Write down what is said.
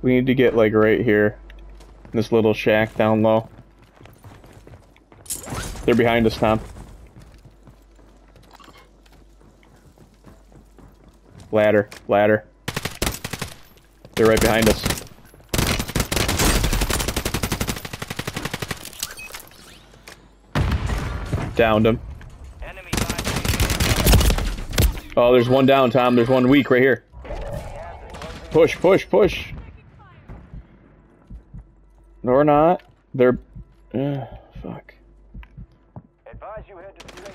We need to get like right here. This little shack down low. They're behind us, Tom. Ladder, ladder. They're right behind us. Downed him. Oh, there's one down, Tom. There's one weak right here. Push, push, push. No, we're not. They're...